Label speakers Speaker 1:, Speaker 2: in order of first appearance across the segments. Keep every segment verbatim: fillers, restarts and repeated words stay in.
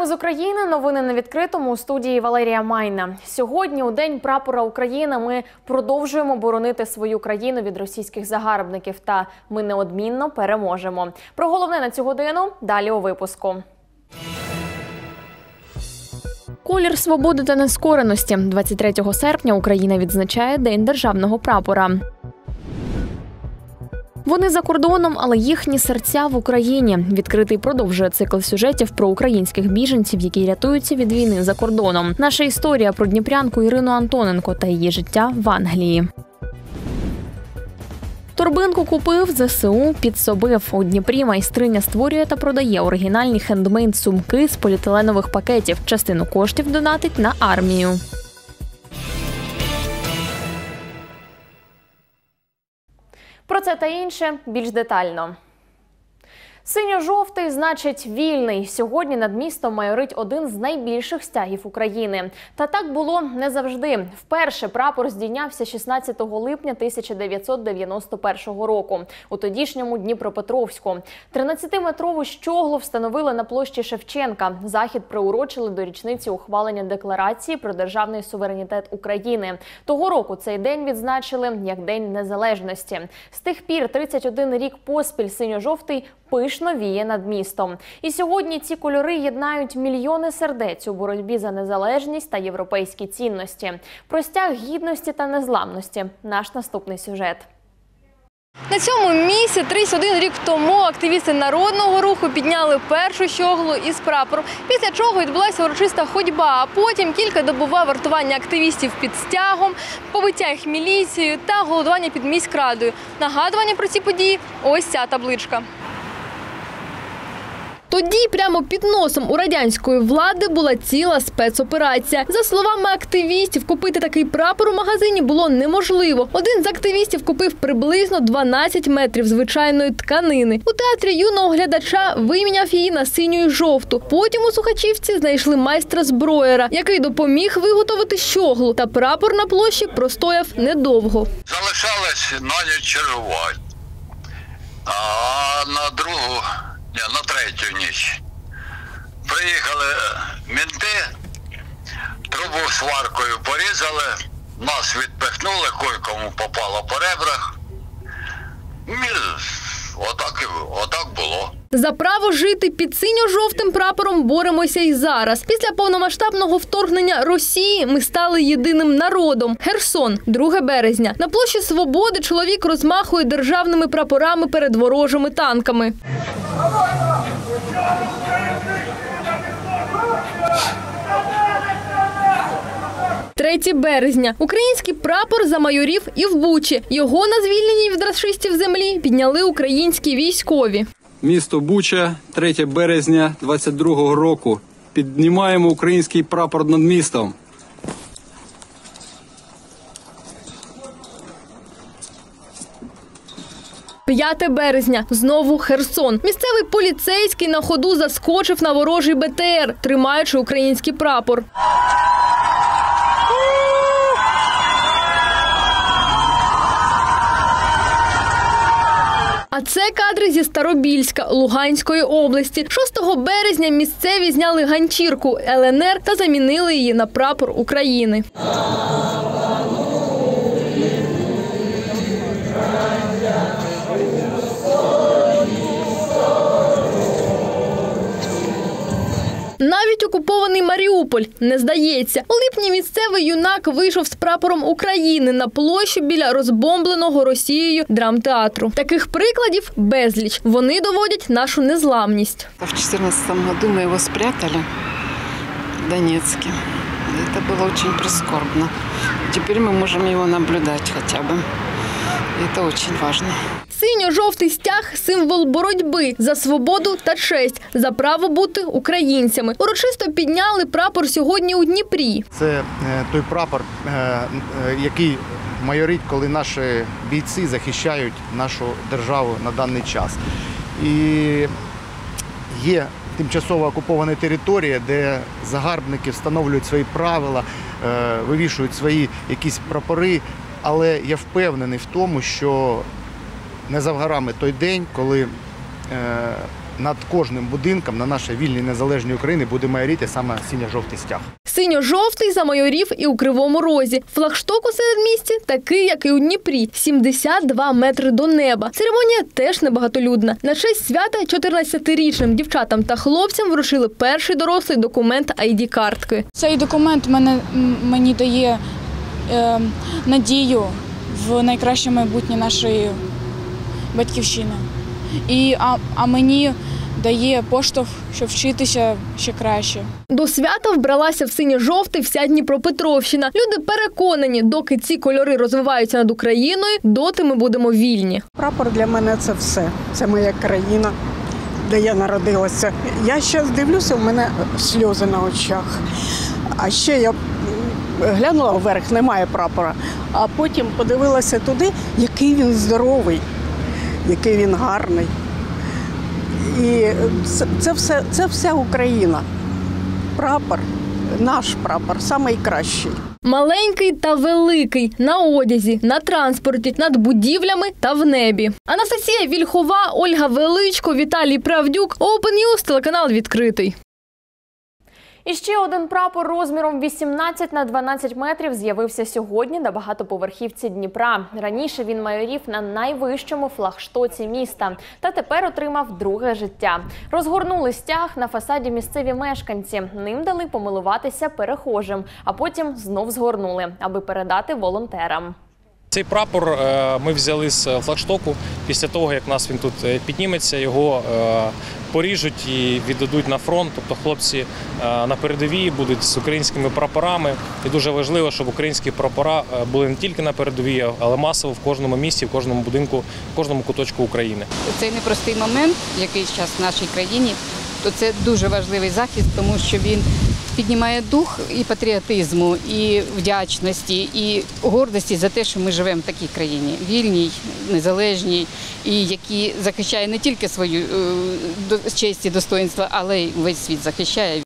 Speaker 1: з України. Новини на відкритому. У студії Валерія Майна. Сьогодні, у День прапора України, ми продовжуємо боронити свою країну від російських загарбників. Та ми неодмінно переможемо. Про головне на цю годину далі у випуску. Колір свободи та нескореності. двадцять третього серпня Україна відзначає День державного прапора. Вони за кордоном, але їхні серця в Україні. Відкритий продовжує цикл сюжетів про українських біженців, які рятуються від війни за кордоном. Наша історія про дніпрянку Ірину Антоненко та її життя в Англії. Торбинку купив, ЗСУ підсобив. У Дніпрі майстриня створює та продає оригінальні хендмейд-сумки з поліетиленових пакетів. Частину коштів донатить на армію. Про це та інше більш детально. Синьо-жовтий значить вільний. Сьогодні над містом майорить один з найбільших стягів України. Та так було не завжди. Вперше прапор здійнявся шістнадцятого липня тисяча дев'ятсот дев'яносто першого року у тодішньому Дніпропетровську. тринадцятиметрову щоглу встановили на площі Шевченка. Захід приурочили до річниці ухвалення Декларації про державний суверенітет України. Того року цей день відзначили як День Незалежності. З тих пір тридцять один рік поспіль синьо-жовтий пишно віє над містом. І сьогодні ці кольори єднають мільйони сердець у боротьбі за незалежність та європейські цінності. Про стяг гідності та незламності – наш наступний сюжет.
Speaker 2: На цьому місці тридцять один рік тому активісти Народного руху підняли першу щоглу із прапором, після чого відбулася урочиста ходьба, а потім кількадобове вартування активістів під стягом, побиття їх міліцією та голодування під міськрадою. Нагадування про ці події – ось ця табличка. Тоді прямо під носом у радянської влади була ціла спецоперація. За словами активістів, купити такий прапор у магазині було неможливо. Один з активістів купив приблизно дванадцять метрів звичайної тканини. У театрі юного глядача виміняв її на синю і жовту. Потім у Сухачівці знайшли майстра-зброєра, який допоміг виготовити щоглу. Та прапор на площі простояв недовго.
Speaker 3: Залишалось на ніч чергувати. А на другу... Ні, на третю ніч. Приїхали менти, трубу сваркою порізали, нас відпихнули, кое-кому попало по ребрах. Отак, отак було.
Speaker 2: За право жити під синьо-жовтим прапором боремося і зараз. Після повномасштабного вторгнення Росії ми стали єдиним народом. Херсон, друге березня. На площі Свободи чоловік розмахує державними прапорами перед ворожими танками. третє березня. Український прапор замайорів і в Бучі. Його на звільненій від рашистів землі підняли українські військові.
Speaker 4: Місто Буча, третє березня двадцять другого року. Піднімаємо український прапор над містом.
Speaker 2: п'яте березня. Знову Херсон. Місцевий поліцейський на ходу заскочив на ворожий Бе Те Ер, тримаючи український прапор. А це кадри зі Старобільська, Луганської області. шостого березня місцеві зняли ганчірку Ел Ен Ер та замінили її на прапор України. Навіть окупований Маріуполь не здається. У липні місцевий юнак вийшов з прапором України на площу біля розбомбленого Росією драмтеатру. Таких прикладів безліч. Вони доводять нашу незламність.
Speaker 5: В две тысячи четырнадцатом году мы его спрятали в Донецке. Это было очень прискорбно. Теперь мы можем его наблюдать хотя бы. Это очень важно.
Speaker 2: Синьо-жовтий стяг – символ боротьби за свободу та честь, за право бути українцями. Урочисто підняли прапор сьогодні у Дніпрі.
Speaker 6: Це той прапор, який майорить, коли наші бійці захищають нашу державу на даний час. І є тимчасово окупована територія, де загарбники встановлюють свої правила, вивішують свої якісь прапори. Але я впевнений в тому, що не за горами той день, коли над кожним будинком на нашій вільній незалежній Україні буде майоріти саме синьо-жовтий стяг.
Speaker 2: Синьо-жовтий замайорів і у Кривому Розі. Флагшток у середмісті такий, як і у Дніпрі – сімдесят два метри до неба. Церемонія теж небагатолюдна. На честь свята чотирнадцятирічним дівчатам та хлопцям вручили перший дорослий документ ай ді-картки.
Speaker 7: Цей документ мене, мені дає е, надію в найкраще майбутнє нашої батьківщини. І, а, а мені дає поштовх, щоб вчитися ще краще.
Speaker 2: До свята вбралася в синьо-жовтий вся Дніпропетровщина. Люди переконані, доки ці кольори розвиваються над Україною, доти ми будемо вільні.
Speaker 8: Прапор для мене – це все. Це моя країна, де я народилася. Я зараз дивлюся, у мене сльози на очах. А ще я глянула вверх, немає прапора. А потім подивилася туди, який він здоровий, який він гарний. І це, це, все, це вся Україна. Прапор, наш прапор, найкращий.
Speaker 2: Маленький та великий – на одязі, на транспорті, над будівлями та в небі. Анастасія Вільхова, Ольга Величко, Віталій Правдюк. Open News, телеканал «Відкритий».
Speaker 1: І ще один прапор розміром вісімнадцять на дванадцять метрів з'явився сьогодні на багатоповерхівці Дніпра. Раніше він майорів на найвищому флагштоці міста та тепер отримав друге життя. Розгорнули стяг на фасаді місцеві мешканці. Ним дали помилуватися перехожим, а потім знов згорнули, аби передати волонтерам.
Speaker 9: Цей прапор ми взяли з флагштоку. Після того, як нас він тут підніметься, його поріжуть і віддадуть на фронт. Тобто хлопці на передовій будуть з українськими прапорами. І дуже важливо, щоб українські прапора були не тільки на передовій, але масово в кожному місті, в кожному будинку, в кожному куточку України.
Speaker 10: Цей непростий момент, який зараз в нашій країні, то це дуже важливий захист, тому що він піднімає дух і патріотизму, і вдячності, і гордості за те, що ми живемо в такій країні, вільній, незалежній, і які захищає не тільки свою е, честь і достоинство, але й весь світ захищає.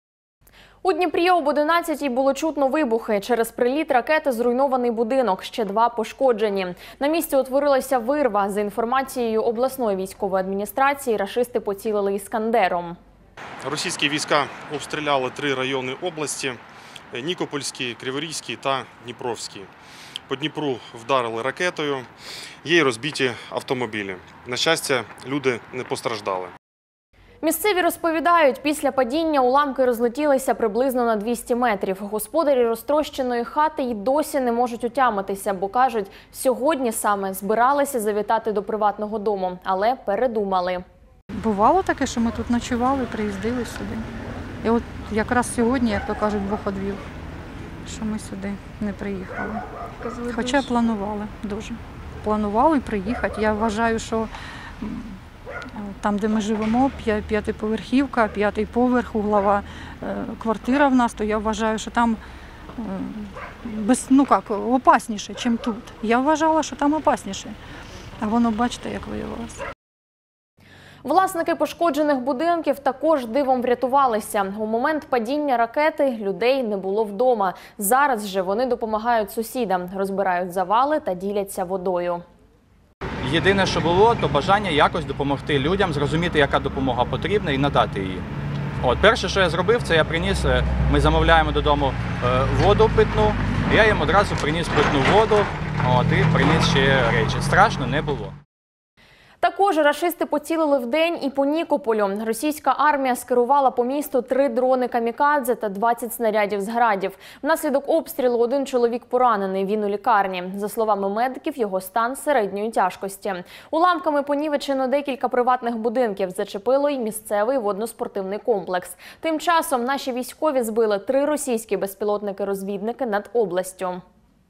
Speaker 1: У Дніпрі об одинадцятій було чутно вибухи. Через приліт ракети зруйнований будинок, ще два пошкоджені. На місці утворилася вирва. За інформацією обласної військової адміністрації, рашисти поцілили «Іскандером».
Speaker 11: Російські війська обстріляли три райони області – Нікопольський, Криворізький та Дніпровський. По Дніпру вдарили ракетою, є й розбиті автомобілі. На щастя, люди не постраждали.
Speaker 1: Місцеві розповідають, після падіння уламки розлетілися приблизно на двісті метрів. Господарі розтрощеної хати й досі не можуть утямитися, бо кажуть, сьогодні саме збиралися завітати до приватного дому, але передумали.
Speaker 12: Бувало таке, що ми тут ночували, приїздили сюди. І от якраз сьогодні, як то кажуть, Бог одвів, що ми сюди не приїхали. Хоча планували дуже. Планували приїхати. Я вважаю, що там, де ми живемо, п'ятиповерхівка, п'ятий поверх, углова квартира в нас, то я вважаю, що там без, ну як, опасніше, ніж тут. Я вважала, що там опасніше. А воно, бачите, як виявилося.
Speaker 1: Власники пошкоджених будинків також дивом врятувалися. У момент падіння ракети людей не було вдома. Зараз же вони допомагають сусідам, розбирають завали та діляться водою.
Speaker 13: Єдине, що було, то бажання якось допомогти людям, зрозуміти, яка допомога потрібна і надати її. От, перше, що я зробив, це я приніс, ми замовляємо додому воду питну, я їм одразу приніс питну воду, от, і приніс ще речі. Страшно не було.
Speaker 1: Також рашисти поцілили вдень і по Нікополю. Російська армія скерувала по місту три дрони камікадзе та двадцять снарядів з градів. Внаслідок обстрілу один чоловік поранений, він у лікарні. За словами медиків, його стан середньої тяжкості. Уламками понівечено декілька приватних будинків, зачепило й місцевий водноспортивний комплекс. Тим часом наші військові збили три російські безпілотники-розвідники над областю.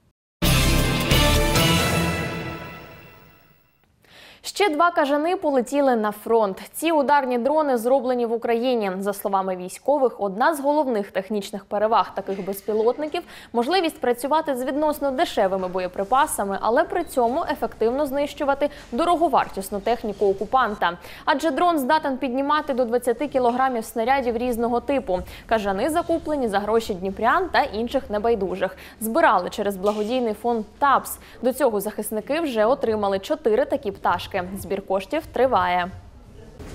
Speaker 1: Ще два кажани полетіли на фронт. Ці ударні дрони зроблені в Україні. За словами військових, одна з головних технічних переваг таких безпілотників – можливість працювати з відносно дешевими боєприпасами, але при цьому ефективно знищувати дороговартісну техніку окупанта. Адже дрон здатен піднімати до двадцяти кілограмів снарядів різного типу. Кажани закуплені за гроші дніпрян та інших небайдужих. Збирали через благодійний фонд ТАПС. До цього захисники вже отримали чотири такі пташки. Збір коштів триває.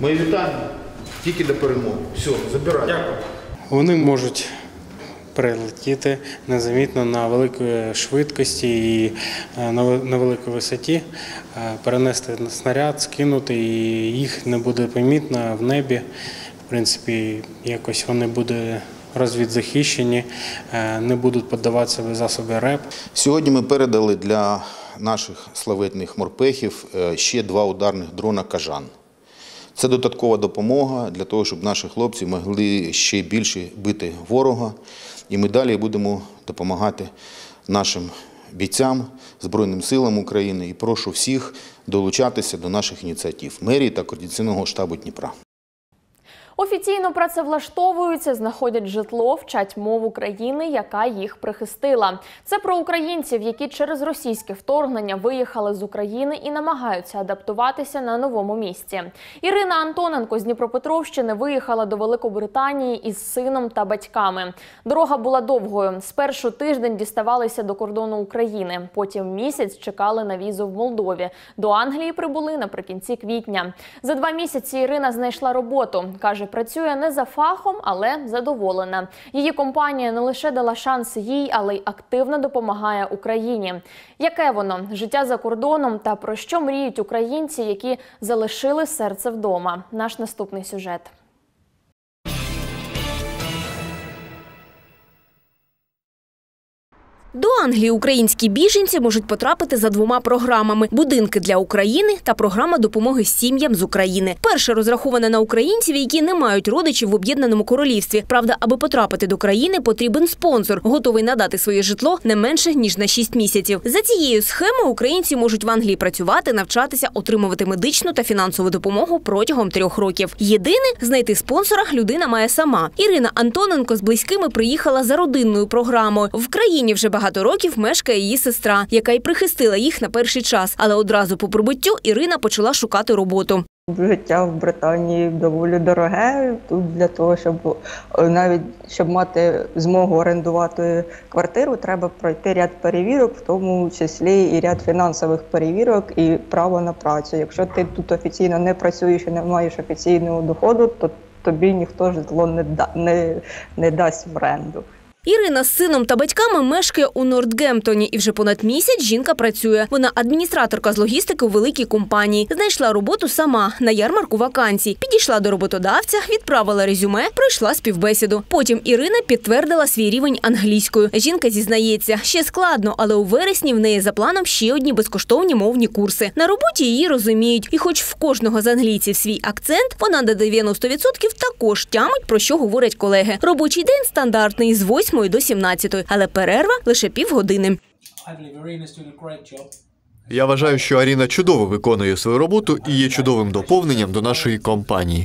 Speaker 6: Мої вітання. Тільки до перемоги. Все, забирай. Дякую.
Speaker 14: Вони можуть прилетіти незамітно на великій швидкості і на великій висоті, перенести снаряд, скинути, і їх не буде помітно в небі. В принципі, якось вони будуть розвідзахищені, не будуть піддаватися засоби РЕП.
Speaker 15: Сьогодні ми передали для наших славетних морпехів ще два ударних дрона «Кажан». Це додаткова допомога для того, щоб наші хлопці могли ще більше бити ворога. І ми далі будемо допомагати нашим бійцям, Збройним силам України. І прошу всіх долучатися до наших ініціатив мерії та Координаційного штабу Дніпра.
Speaker 1: Офіційно працевлаштовуються, знаходять житло, вчать мову країни, яка їх прихистила. Це про українців, які через російське вторгнення виїхали з України і намагаються адаптуватися на новому місці. Ірина Антоненко з Дніпропетровщини виїхала до Великобританії із сином та батьками. Дорога була довгою. Спершу тиждень діставалися до кордону України, потім місяць чекали на візу в Молдові. До Англії прибули наприкінці квітня. За два місяці Ірина знайшла роботу. Каже, працює не за фахом, але задоволена. Її компанія не лише дала шанс їй, але й активно допомагає Україні. Яке воно – життя за кордоном та про що мріють українці, які залишили серце вдома? Наш наступний сюжет.
Speaker 16: До Англії українські біженці можуть потрапити за двома програмами – «Будинки для України» та програма допомоги сім'ям з України. Перша розрахована на українців, які не мають родичів в Об'єднаному Королівстві. Правда, аби потрапити до країни, потрібен спонсор, готовий надати своє житло не менше, ніж на шість місяців. За цією схемою українці можуть в Англії працювати, навчатися, отримувати медичну та фінансову допомогу протягом трьох років. Єдине – знайти спонсора людина має сама. Ірина Антоненко з близькими приїхала за родинною програмою. В країні вже багато Багато років мешкає її сестра, яка й прихистила їх на перший час. Але одразу по прибуттю Ірина почала шукати роботу.
Speaker 17: Життя в Британії доволі дороге. Тут для того, щоб навіть щоб мати змогу орендувати квартиру, треба пройти ряд перевірок, в тому числі і ряд фінансових перевірок і право на працю. Якщо ти тут офіційно не працюєш і не маєш офіційного доходу, то тобі ніхто житло не, да, не, не дасть в оренду.
Speaker 16: Ірина з сином та батьками мешкає у Нортгемптоні, і вже понад місяць жінка працює. Вона адміністраторка з логістики у великій компанії. Знайшла роботу сама на ярмарку вакансій. Підійшла до роботодавця, відправила резюме, пройшла співбесіду. Потім Ірина підтвердила свій рівень англійською. Жінка зізнається, ще складно, але у вересні в неї за планом ще одні безкоштовні мовні курси. На роботі її розуміють. І хоч в кожного з англійців свій акцент, вона на дев'яносто відсотків також тямить, про що говорять колеги. Робочий день стандартний з восьмої до сімнадцятої, але перерва лише півгодини.
Speaker 18: Я вважаю, що Аріна чудово виконує свою роботу і є чудовим доповненням до нашої компанії.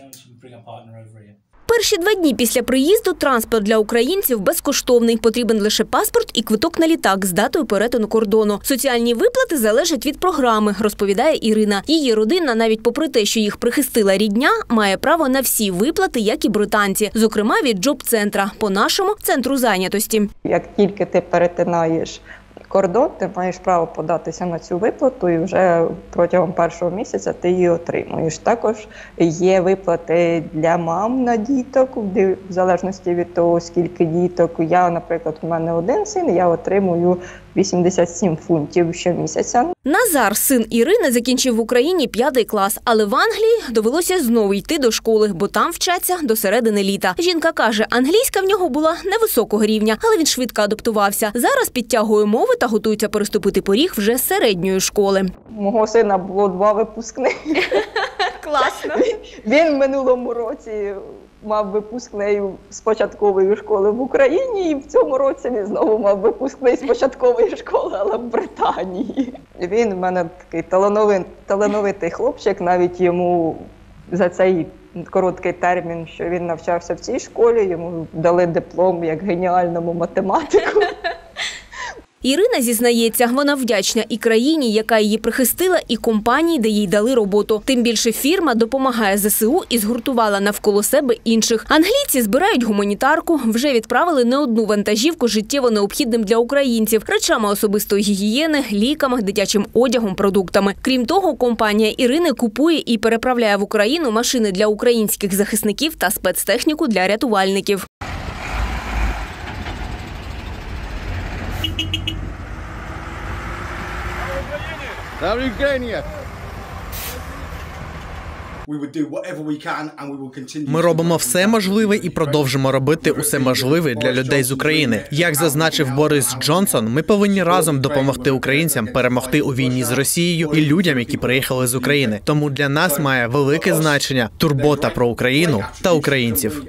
Speaker 16: Перші два дні після приїзду транспорт для українців безкоштовний. Потрібен лише паспорт і квиток на літак з датою перетину кордону. Соціальні виплати залежать від програми, розповідає Ірина. Її родина, навіть попри те, що їх прихистила рідня, має право на всі виплати, як і британці. Зокрема, від джоб-центра, по-нашому – центру зайнятості.
Speaker 17: Як тільки ти перетинаєш кордон, ти маєш право податися на цю виплату і вже протягом першого місяця ти її отримуєш. Також є виплати для мам на діток, в залежності від того, скільки діток. Я, наприклад, у мене один син, я отримую вісімдесят сім фунтів щомісяця.
Speaker 16: Назар, син Ірини, закінчив в Україні п'ятий клас, але в Англії довелося знову йти до школи, бо там вчаться до середини літа. Жінка каже, англійська в нього була невисокого рівня, але він швидко адаптувався. Зараз підтягує мови та готується переступити поріг вже з середньої школи.
Speaker 17: Мого сина було два випускних.
Speaker 16: Класно.
Speaker 17: Він в минулому році мав випускний з початкової школи в Україні, і в цьому році він знову мав випускний з початкової школи, але в Британії. Він в мене такий талановитий, талановитий хлопчик, навіть йому за цей короткий термін, що він навчався в цій школі, йому дали диплом як геніальному математику.
Speaker 16: Ірина зізнається, вона вдячна і країні, яка її прихистила, і компанії, де їй дали роботу. Тим більше фірма допомагає зе се у і згуртувала навколо себе інших. Англійці збирають гуманітарку, вже відправили не одну вантажівку життєво необхідним для українців – речами особистої гігієни, ліками, дитячим одягом, продуктами. Крім того, компанія Ірини купує і переправляє в Україну машини для українських захисників та спецтехніку для рятувальників.
Speaker 19: Ми робимо все можливе і продовжимо робити усе можливе для людей з України. Як зазначив Борис Джонсон, ми повинні разом допомогти українцям перемогти у війні з Росією і людям, які приїхали з України. Тому для нас має велике значення турбота про Україну та українців.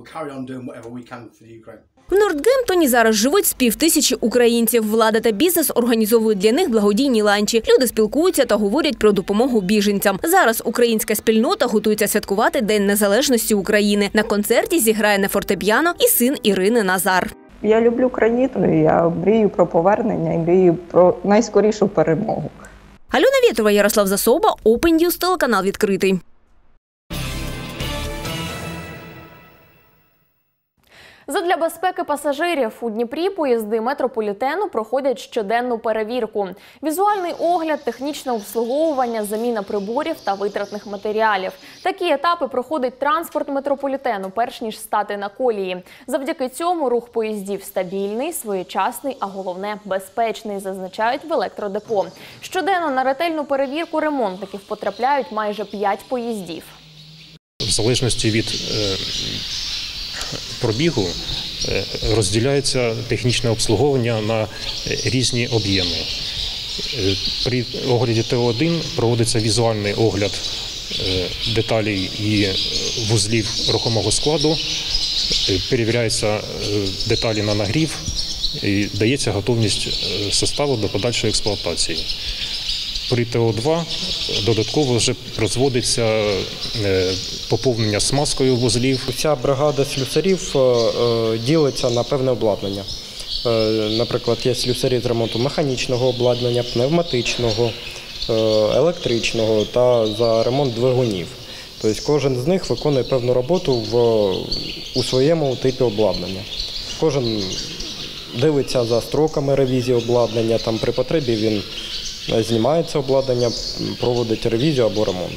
Speaker 16: В Нортгемптоні зараз живуть з півтисячі українців. Влада та бізнес організовують для них благодійні ланчі. Люди спілкуються та говорять про допомогу біженцям. Зараз українська спільнота готується святкувати День Незалежності України. На концерті зіграє на фортепіано і син Ірини Назар.
Speaker 17: Я люблю країну, я мрію про повернення і мрію про найскорішу перемогу.
Speaker 16: Альона Вєтрова, Ярослав Засоба, Open News, телеканал «Відкритий».
Speaker 1: Задля безпеки пасажирів у Дніпрі поїзди метрополітену проходять щоденну перевірку. Візуальний огляд, технічне обслуговування, заміна приборів та витратних матеріалів. Такі етапи проходить транспорт метрополітену, перш ніж стати на колії. Завдяки цьому рух поїздів стабільний, своєчасний, а головне – безпечний, зазначають в електродепо. Щоденно на ретельну перевірку ремонтників потрапляють майже п'ять поїздів.
Speaker 9: В залежності від е, пробігу розділяється технічне обслуговування на різні об'єми. При огляді Т один проводиться візуальний огляд деталей і вузлів рухомого складу, перевіряються деталі на нагрів і дається готовність составу до подальшої експлуатації. При Т О два додатково вже розводиться поповнення смазкою вузлів.
Speaker 20: Ця бригада слюсарів ділиться на певне обладнання. Наприклад, є слюсарі з ремонту механічного обладнання, пневматичного, електричного та за ремонт двигунів. Тобто кожен з них виконує певну роботу в, у своєму типі обладнання. Кожен дивиться за строками ревізії обладнання, там при потребі він знімає це обладнання, проводить ревізію або ремонт.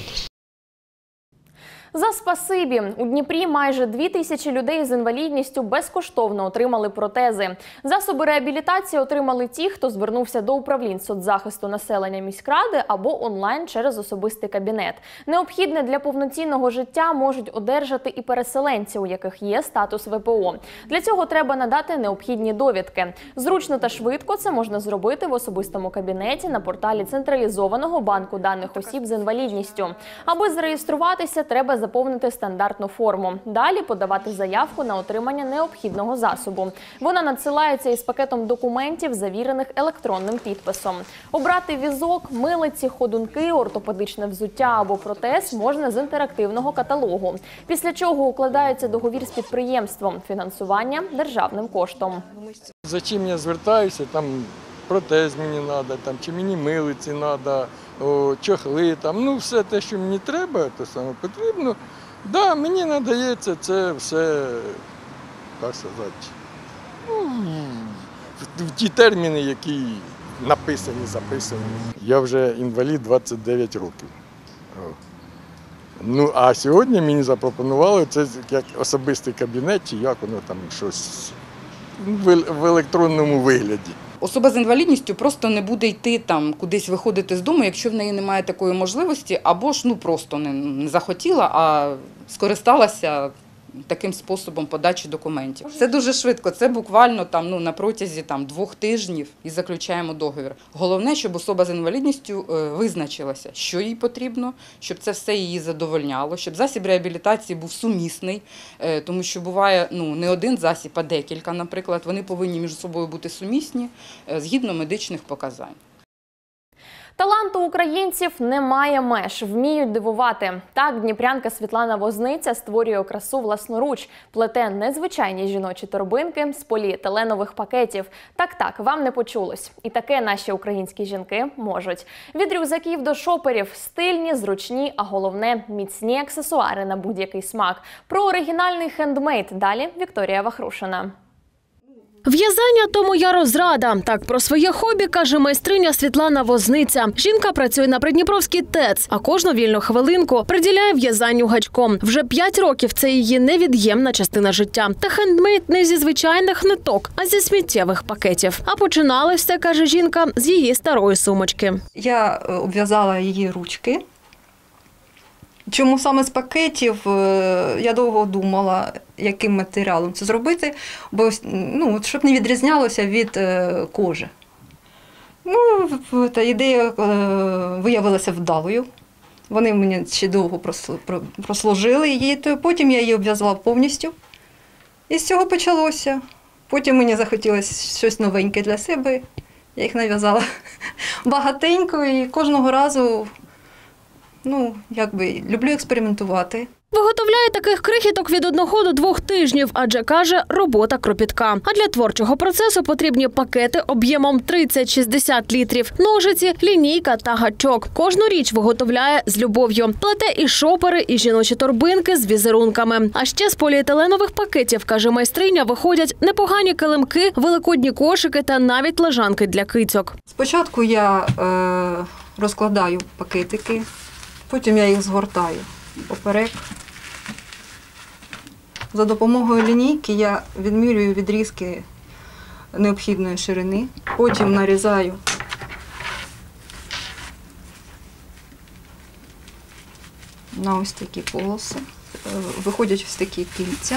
Speaker 1: За спасибі! У Дніпрі майже дві тисячі людей з інвалідністю безкоштовно отримали протези. Засоби реабілітації отримали ті, хто звернувся до управлінь соцзахисту населення міськради або онлайн через особистий кабінет. Необхідне для повноцінного життя можуть одержати і переселенці, у яких є статус В П О. Для цього треба надати необхідні довідки. Зручно та швидко це можна зробити в особистому кабінеті на порталі централізованого банку даних осіб з інвалідністю. Аби зареєструватися, треба заповнити стандартну форму. Далі подавати заявку на отримання необхідного засобу. Вона надсилається із пакетом документів, завірених електронним підписом. Обрати візок, милиці, ходунки, ортопедичне взуття або протез можна з інтерактивного каталогу. Після чого укладається договір з підприємством. Фінансування державним коштом.
Speaker 21: За чим я звертаюся, там протез мені треба, там, чи мені милиці треба, о, чохли, там, ну все те, що мені треба, то саме потрібно. Да, мені надається це все, так сказати, ну, в ті терміни, які написані, записані. Я вже інвалід двадцять дев'ять років. Ну, а сьогодні мені запропонували це як особистий кабінет, чи як воно там щось в електронному вигляді.
Speaker 22: Особа з інвалідністю просто не буде йти там кудись виходити з дому, якщо в неї немає такої можливості, або ж ну просто не, не захотіла, а скористалася таким способом подачі документів. Це дуже швидко, це буквально там, ну, на протязі там, двох тижнів і заключаємо договір. Головне, щоб особа з інвалідністю е, визначилася, що їй потрібно, щоб це все її задовольняло, щоб засіб реабілітації був сумісний, е, тому що буває ну, не один засіб, а декілька, наприклад. Вони повинні між собою бути сумісні е, згідно медичних показань.
Speaker 1: Таланту українців немає меж, вміють дивувати. Так, дніпрянка Світлана Возниця створює красу власноруч, плете незвичайні жіночі торбинки з поліетиленових пакетів. Так-так, вам не почулось. І таке наші українські жінки можуть. Від рюкзаків до шоперів – стильні, зручні, а головне – міцні аксесуари на будь-який смак. Про оригінальний хендмейд далі Вікторія Вахрушина.
Speaker 2: В'язання – то моя розрада. Так про своє хобі каже майстриня Світлана Возниця. Жінка працює на Придніпровській ТЕЦ, а кожну вільну хвилинку приділяє в'язанню гачком. Вже п'ять років – це її невід'ємна частина життя. Та хендмейд не зі звичайних ниток, а зі сміттєвих пакетів. А починалось це, каже жінка, з її старої сумочки.
Speaker 3: Я обв'язала її ручки. Чому саме з пакетів, я довго думала, яким матеріалом це зробити, бо, ну, щоб не відрізнялося від кожи. Ну, та ідея виявилася вдалою. Вони мені ще довго прослужили її, то потім я її обв'язала повністю. І з цього почалося. Потім мені захотілося щось новеньке для себе. Я їх нав'язала багатенько і кожного разу, ну, якби, люблю експериментувати.
Speaker 2: Виготовляє таких крихіток від одного до двох тижнів, адже, каже, робота кропітка. А для творчого процесу потрібні пакети об'ємом тридцять-шістдесят літрів, ножиці, лінійка та гачок. Кожну річ виготовляє з любов'ю. Плете і шопери, і жіночі торбинки з візерунками. А ще з поліетиленових пакетів, каже майстриня, виходять непогані килимки, великодні кошики та навіть лежанки для кицьок.
Speaker 3: Спочатку я е, розкладаю пакетики, потім я їх згортаю поперек. За допомогою лінійки я відмірюю відрізки необхідної ширини, потім нарізаю на ось такі полоси, виходять ось такі кільця.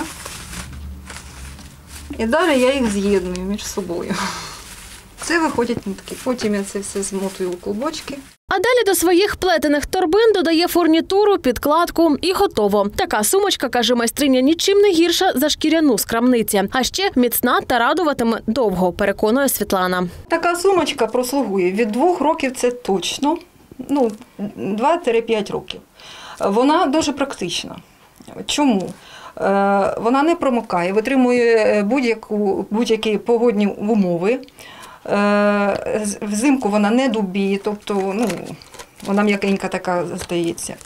Speaker 3: І далі я їх з'єдную між собою. Це виходять нитки. Потім я це все змотую у клубочки.
Speaker 2: А далі до своїх плетених торбин додає фурнітуру, підкладку і готово. Така сумочка, каже майстриня, нічим не гірша за шкіряну з крамниці. А ще міцна та радуватиме довго, переконує Світлана.
Speaker 3: Така сумочка прослугує від двох років, це точно, ну, два-п'ять років. Вона дуже практична. Чому? Вона не промокає, витримує будь-яку, будь-які погодні умови. Взимку вона не дубіє, тобто, ну, вона м'якенька така, здається.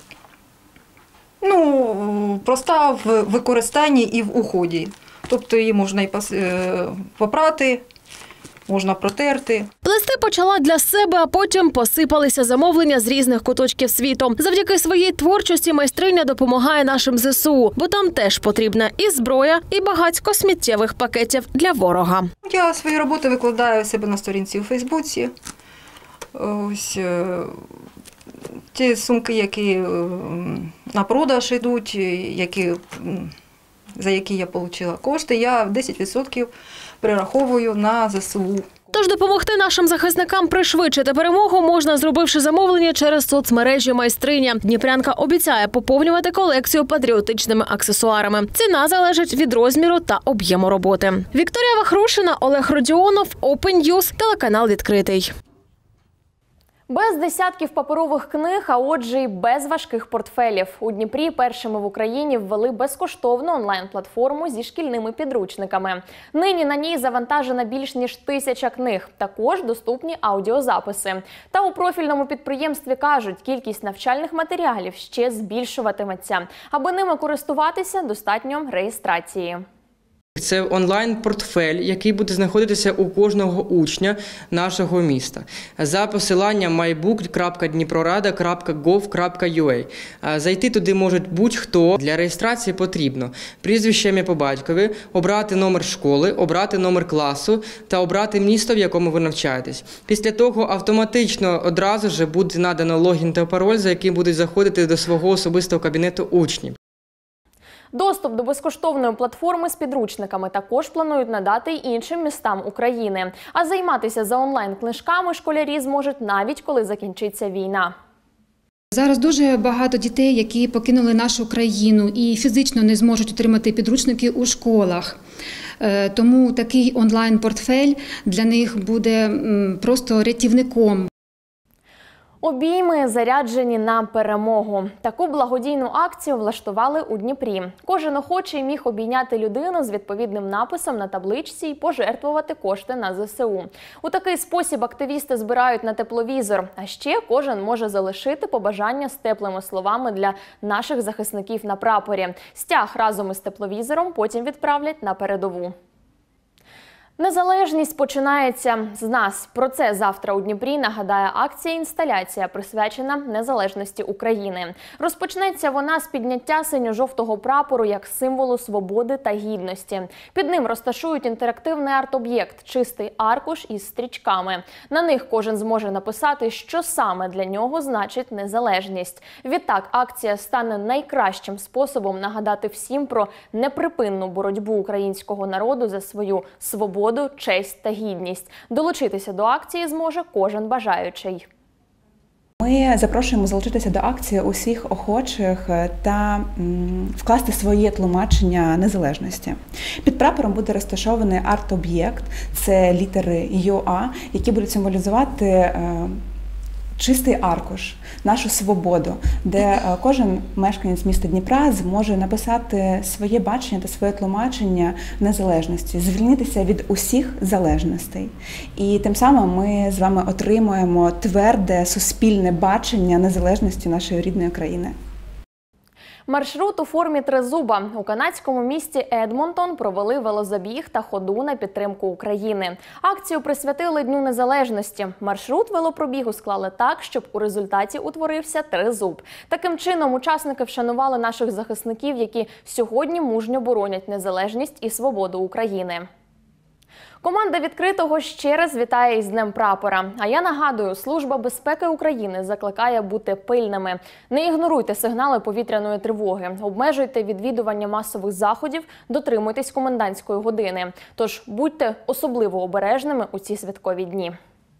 Speaker 3: Ну, проста в використанні і в уході. Тобто її можна і попрати, можна протерти.
Speaker 2: Плести почала для себе, а потім посипалися замовлення з різних куточків світу. Завдяки своїй творчості майстриня допомагає нашим зе се у, бо там теж потрібна і зброя, і багатько сміттєвих пакетів для ворога.
Speaker 3: Я свої роботи викладаю у себе на сторінці у Фейсбуці. Ось ті сумки, які на продаж йдуть, які, за які я отримала кошти, я десять відсотків перераховую на зе се у.
Speaker 2: Тож допомогти нашим захисникам пришвидшити перемогу можна, зробивши замовлення через соцмережі майстриня. Дніпрянка обіцяє поповнювати колекцію патріотичними аксесуарами. Ціна залежить від розміру та об'єму роботи. Вікторія Вахрушина, Олег Родіонов, Open News, телеканал «Відкритий».
Speaker 1: Без десятків паперових книг, а отже й без важких портфелів. У Дніпрі першими в Україні ввели безкоштовну онлайн-платформу зі шкільними підручниками. Нині на ній завантажена більш ніж тисяча книг. Також доступні аудіозаписи. Та у профільному підприємстві кажуть, кількість навчальних матеріалів ще збільшуватиметься. Аби ними користуватися, достатньо реєстрації.
Speaker 4: Це онлайн-портфель, який буде знаходитися у кожного учня нашого міста. За посиланням май бук крапка дніпрорада крапка гов крапка ю а. Зайти туди може будь-хто. Для реєстрації потрібно прізвище, ім'я по батькові, обрати номер школи, обрати номер класу та обрати місто, в якому ви навчаєтесь. Після того автоматично одразу ж буде надано логін та пароль, за яким будуть заходити до свого особистого кабінету учні.
Speaker 1: Доступ до безкоштовної платформи з підручниками також планують надати й іншим містам України. А займатися за онлайн-книжками школярі зможуть навіть коли закінчиться війна.
Speaker 23: Зараз дуже багато дітей, які покинули нашу країну і фізично не зможуть отримати підручники у школах. Тому такий онлайн-портфель для них буде просто рятівником.
Speaker 1: Обійми заряджені на перемогу. Таку благодійну акцію влаштували у Дніпрі. Кожен охочий міг обійняти людину з відповідним написом на табличці і пожертвувати кошти на зе се у. У такий спосіб активісти збирають на тепловізор. А ще кожен може залишити побажання з теплими словами для наших захисників на прапорі. Стяг разом із тепловізором потім відправлять на передову. Незалежність починається з нас. Про це завтра у Дніпрі нагадає акція-інсталяція, присвячена незалежності України. Розпочнеться вона з підняття синьо-жовтого прапору як символу свободи та гідності. Під ним розташують інтерактивний арт-об'єкт – чистий аркуш із стрічками. На них кожен зможе написати, що саме для нього значить незалежність. Відтак, акція стане найкращим способом нагадати всім про неприпинну боротьбу українського народу за свою свободу, честь та гідність. Долучитися до акції зможе кожен бажаючий.
Speaker 5: Ми запрошуємо залучитися до акції усіх охочих та вкласти своє тлумачення незалежності. Під прапором буде розташований арт-об'єкт, це літери ю а, які будуть символізувати чистий аркуш, нашу свободу, де кожен мешканець міста Дніпра зможе написати своє бачення та своє тлумачення незалежності, звільнитися від усіх залежностей. І тим самим ми з вами отримуємо тверде суспільне бачення незалежності нашої рідної країни.
Speaker 1: Маршрут у формі тризуба. У канадському місті Едмонтон провели велозабіг та ходу на підтримку України. Акцію присвятили Дню Незалежності. Маршрут велопробігу склали так, щоб у результаті утворився тризуб. Таким чином, учасники вшанували наших захисників, які сьогодні мужньо боронять незалежність і свободу України. Команда «Відкритого» ще раз вітає із Днем прапора. А я нагадую, Служба безпеки України закликає бути пильними. Не ігноруйте сигнали повітряної тривоги, обмежуйте відвідування масових заходів, дотримуйтесь комендантської години. Тож будьте особливо обережними у ці святкові дні.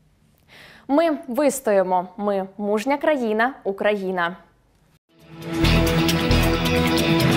Speaker 1: Ми вистоїмо. Ми – мужня країна, Україна.